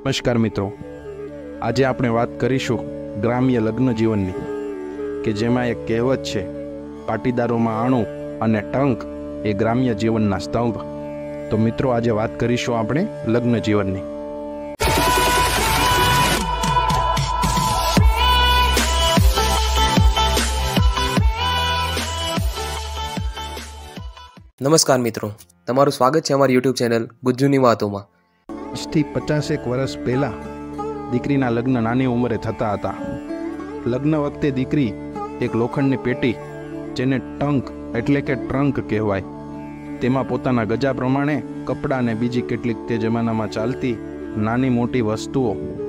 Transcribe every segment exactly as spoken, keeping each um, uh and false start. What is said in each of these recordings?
નમસ્કાર મિત્રો, આજે આપણે વાત કરીશું ગ્રામ્ય લગ્ન જીવનની, કે જેમાં એક કહેવત છે, પાટીદારોમાં આણું અને ટંક એ ગ્રામ્ય જીવનના સ્તંભ. તો મિત્રો, આજે વાત કરીશું આપણે લગ્ન જીવનની. નમસ્કાર મિત્રો, તમારું સ્વાગત છે અમારી યુટ્યુબ ચેનલ ગુજ્જુની વાતોમાં. આજથી પચાસેક વર્ષ પહેલાં દીકરીના લગ્ન નાની ઉંમરે થતા હતા. લગ્ન વખતે દીકરી એક લોખંડની પેટી, જેને ટંક એટલે કે ટ્રંક કહેવાય, તેમાં પોતાના ગજા પ્રમાણે કપડાં અને બીજી કેટલીક તે જમાનામાં ચાલતી નાની મોટી વસ્તુઓ,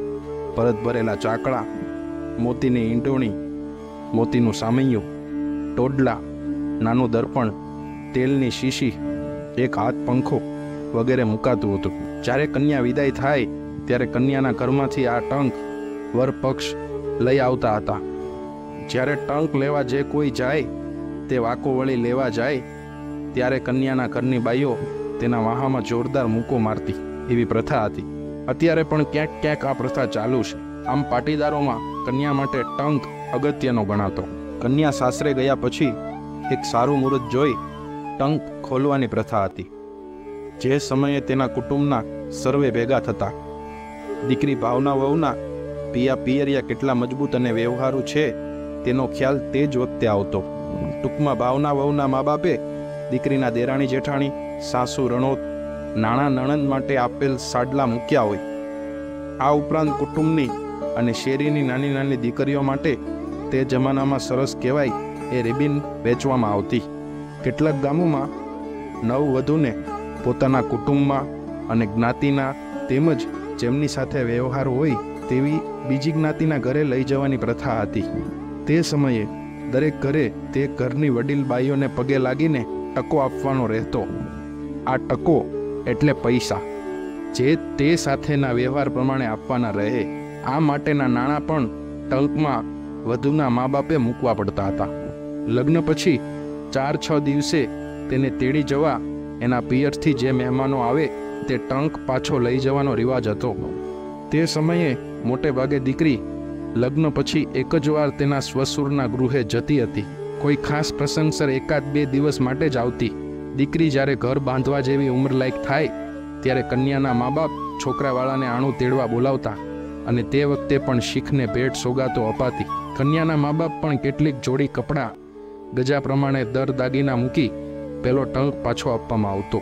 પરત ભરેલા ચાકડા, મોતીની ઈંટોણી, મોતીનું સામૈયું, ટોડલા, નાનું દર્પણ, તેલની શીશી, એક હાથ પંખો વગેરે મુકાતું હતું. જ્યારે કન્યા વિદાય થાય ત્યારે કન્યાના ઘરમાંથી આ ટંક વર પક્ષ લઈ આવતા હતા. જ્યારે ટંક લેવા જે કોઈ જાય તે વાકો વળી લેવા જાય ત્યારે કન્યાના ઘરની બાઈઓ તેના વાહામાં જોરદાર મૂકો મારતી, એવી પ્રથા હતી. અત્યારે પણ ક્યાંક ક્યાંક આ પ્રથા ચાલુ છે. આમ પાટીદારોમાં કન્યા માટે ટંક અગત્યનો ગણાતો. કન્યા સાસરે ગયા પછી એક સારું મુહૂર્ત જોઈ ટંક ખોલવાની પ્રથા હતી. જે સમયે તેના કુટુંબના સર્વે ભેગા થતા. દીકરી ભાવના વહુના પિયા પિયરિયા કેટલા મજબૂત અને વ્યવહારુ છે તેનો ખ્યાલ તે જ વખતે આવતો. ટૂંકમાં ભાવના વહુના મા બાપે દીકરીના દેરાણી જેઠાણી, સાસુ રણોત, નાણા નણંદ માટે આપેલ સાડલા મૂક્યા હોય. આ ઉપરાંત કુટુંબની અને શેરીની નાની નાની દીકરીઓ માટે તે જમાનામાં સરસ કહેવાય એ રિબિન વેચવામાં આવતી. કેટલાક ગામોમાં નવવધૂને પોતાના કુટુંબમાં અને જ્ઞાતિના તેમજ જેમની સાથે વ્યવહાર હોય તેવી બીજી જ્ઞાતિના ઘરે લઈ જવાની પ્રથા હતી. તે સમયે દરેક ઘરે તે ઘરની વડીલ બાઈઓને પગે લાગીને ટકો આપવાનો રહેતો. આ ટકો એટલે પૈસા, જે તે સાથેના વ્યવહાર પ્રમાણે આપવાના રહે. આ માટેના નાણાં પણ ટંકમાં વધુના મા બાપે મૂકવા પડતા હતા. લગ્ન પછી ચાર છ દિવસે તેને તેડી જવા એના પિયરથી જે મહેમાનો આવે તે ટંક પાછો લઈ જવાનો રિવાજ હતો. તે સમયે મોટે ભાગે દીકરી લગ્ન પછી એક જ વાર તેના સ્વસુરના ગૃહે જતી હતી. કોઈ ખાસ પ્રસંગસર એકાદ બે દિવસ માટે જ આવતી. દીકરી જ્યારે ઘર બાંધવા જેવી ઉંમરલાયક થાય ત્યારે કન્યાના મા બાપ છોકરાવાળાને આણું તેડવા બોલાવતા અને તે વખતે પણ શીખને ભેટ સોગાતો અપાતી. કન્યાના મા બાપ પણ કેટલીક જોડી કપડાં ગજા પ્રમાણે દર દાગીના મૂકી પેલો ટંક પાછો આપવામાં આવતો.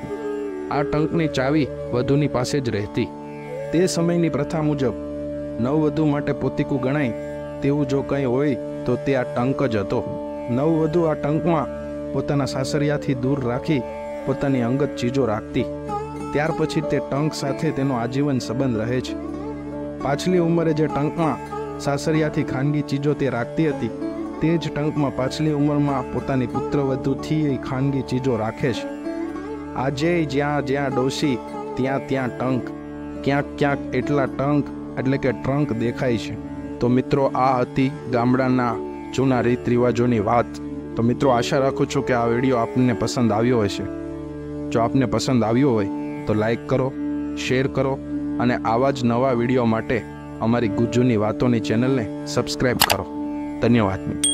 આ ટંકની ચાવી વધુની પાસે જ રહેતી. તે સમયની પ્રથા મુજબ નવવધુ માટે પોતીકું ગણાય તેવું જો કંઈ હોય તો તે આ ટંક જ હતો. નવવધુ આ ટંકમાં પોતાના સાસરિયાથી દૂર રાખી પોતાની અંગત ચીજો રાખતી. ત્યાર પછી તે ટંક સાથે તેનો આજીવન સંબંધ રહે છે. પાછલી ઉંમરે જે ટંકમાં સાસરિયાથી ખાનગી ચીજો તે રાખતી હતી, તે જ ટંકમાં પાછલી ઉંમરમાં પોતાની પુત્રવધૂથી એ ખાનગી ચીજો રાખે છે. આજે જ્યાં જ્યાં ડોસી ત્યાં ત્યાં ટંક, ક્યાંક ક્યાંક એટલા ટંક એટલે કે ટ્રંક દેખાય છે. તો મિત્રો, આ હતી ગામડાના જૂના રીત રિવાજોની વાત. તો મિત્રો, આશા રાખું છું કે આ વિડીયો આપને પસંદ આવ્યો હશે. જો આપને પસંદ આવ્યો હોય તો લાઈક કરો, શેર કરો અને આવા જ નવા વિડીયો માટે અમારી ગુજ્જુની વાતોની ચેનલને સબસ્ક્રાઈબ કરો. ધન્યવાદ.